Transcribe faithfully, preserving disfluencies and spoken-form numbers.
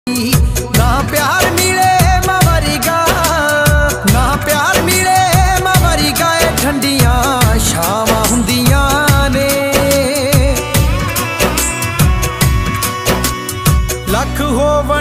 ना प्यार मिले मां वरगा, ना प्यार मिले मां वरगा, ठंडिया छावां हुंदियां ने। लख हो